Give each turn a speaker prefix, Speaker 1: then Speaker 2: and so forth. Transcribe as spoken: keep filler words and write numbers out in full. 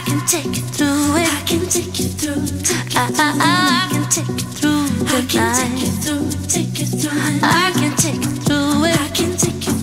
Speaker 1: can take you through it. I can take you through. Take you through. I, I, I can take you through the I can night. Take you through. Take you through. I can take you through it. I can take you